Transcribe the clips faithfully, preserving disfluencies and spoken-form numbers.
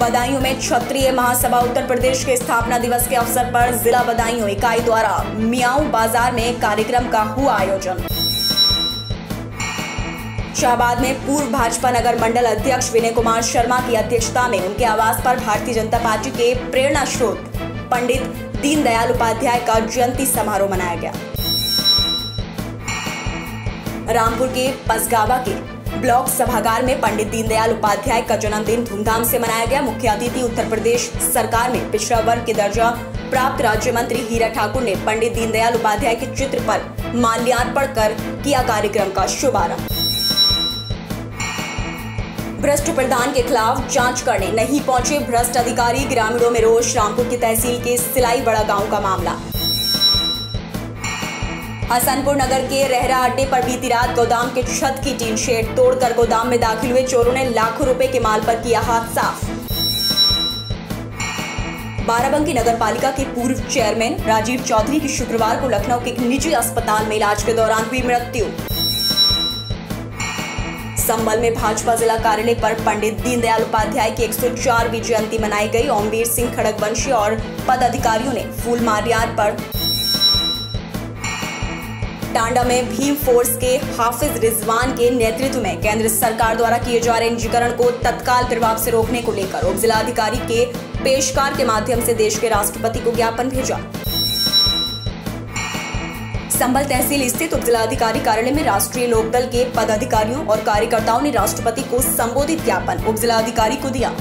बदायूं में क्षत्रिय महासभा उत्तर प्रदेश के स्थापना दिवस के अवसर पर जिला बदायूं इकाई द्वारा मियाऊ बाजार में कार्यक्रम का हुआ आयोजन। शाहबाद में पूर्व भाजपा नगर मंडल अध्यक्ष विनय कुमार शर्मा की अध्यक्षता में उनके आवास पर भारतीय जनता पार्टी के प्रेरणा स्रोत पंडित दीनदयाल उपाध्याय का जयंती समारोह मनाया गया। रामपुर के पसगावा के ब्लॉक सभागार में पंडित दीनदयाल उपाध्याय का जन्मदिन धूमधाम से मनाया गया। मुख्य अतिथि उत्तर प्रदेश सरकार में पिछड़ा वर्ग के दर्जा प्राप्त राज्य मंत्री हीरा ठाकुर ने पंडित दीनदयाल उपाध्याय के चित्र पर माल्यार्पण कर किया कार्यक्रम का शुभारंभ। भ्रष्ट प्रधान के खिलाफ जांच करने नहीं पहुंचे भ्रष्ट अधिकारी, ग्रामीणों में रोष। रामपुर की तहसील के सिलाई बड़ा गांव का मामला। हसनपुर नगर के रहरा अड्डे पर बीती रात गोदाम के छत की टीन शेड तोड़कर गोदाम में दाखिल हुए चोरों ने लाखों रुपए के माल पर किया हाथ साफ। बाराबंकी नगर पालिका के पूर्व चेयरमैन राजीव चौधरी की शुक्रवार को लखनऊ के एक निजी अस्पताल में इलाज के दौरान हुई मृत्यु। संभल में भाजपा जिला कार्यालय पर पंडित दीनदयाल उपाध्याय की एक सौ चारवीं जयंती मनाई गई। ओमवीर सिंह खड़गवंशी और पदाधिकारियों ने फूल माल्यार्पण। टांडा में भीम फोर्स के हाफिज रिजवान के नेतृत्व में केंद्र सरकार द्वारा किए जा रहे निजीकरण को तत्काल प्रभाव से रोकने को लेकर उप जिलाधिकारी के पेशकार के माध्यम से देश के राष्ट्रपति को ज्ञापन भेजा। संभल तहसील स्थित उप जिलाधिकारी कार्यालय में राष्ट्रीय लोकदल के पदाधिकारियों और कार्यकर्ताओं ने राष्ट्रपति को संबोधित ज्ञापन उप जिलाधिकारी को दिया।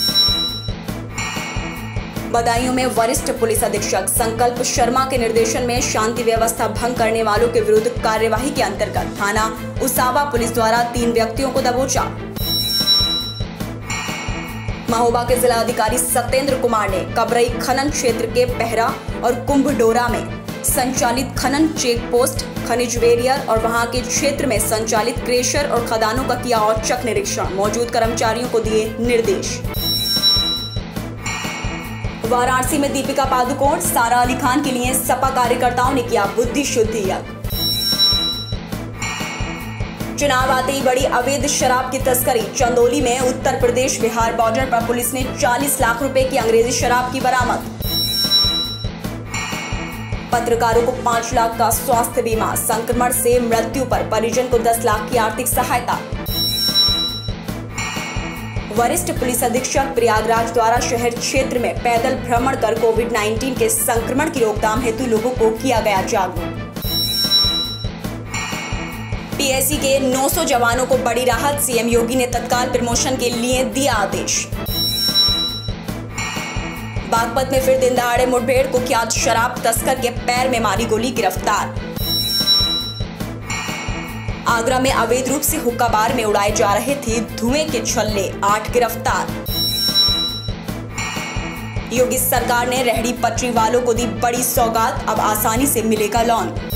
बदायूं में वरिष्ठ पुलिस अधीक्षक संकल्प शर्मा के निर्देशन में शांति व्यवस्था भंग करने वालों के विरुद्ध कार्यवाही के अंतर्गत थाना उसावा पुलिस द्वारा तीन व्यक्तियों को दबोचा। महोबा के जिला अधिकारी सत्येंद्र कुमार ने कबरई खनन क्षेत्र के पहरा और कुंभडोरा में संचालित खनन चेक पोस्ट, खनिज बैरियर और वहां के क्षेत्र में संचालित क्रेशर और खदानों का किया औचक निरीक्षण। मौजूद कर्मचारियों को दिए निर्देश। वाराणसी में दीपिका पादुकोण, सारा अली खान के लिए सपा कार्यकर्ताओं ने किया बुद्धि शुद्धि यज्ञ। चुनाव आते ही बड़ी अवैध शराब की तस्करी। चंदौली में उत्तर प्रदेश बिहार बॉर्डर पर पुलिस ने चालीस लाख रुपए की अंग्रेजी शराब की बरामद। पत्रकारों को पांच लाख का स्वास्थ्य बीमा। संक्रमण से मृत्यु पर परिजन को दस लाख की आर्थिक सहायता। वरिष्ठ पुलिस अधीक्षक प्रयागराज द्वारा शहर क्षेत्र में पैदल भ्रमण कर कोविड उन्नीस के संक्रमण की रोकथाम हेतु लोगों को किया गया जागरूक। पीएससी के नौ सौ जवानों को बड़ी राहत। सीएम योगी ने तत्काल प्रमोशन के लिए दिया आदेश। बागपत में फिर दिन दहाड़े मुठभेड़। कुख्यात शराब तस्कर के पैर में मारी गोली, गिरफ्तार। आगरा में अवैध रूप से हुक्का बार में उड़ाए जा रहे थे धुएं के छल्ले, आठ गिरफ्तार। योगी सरकार ने रेहड़ी पटरी वालों को दी बड़ी सौगात, अब आसानी से मिलेगा लोन।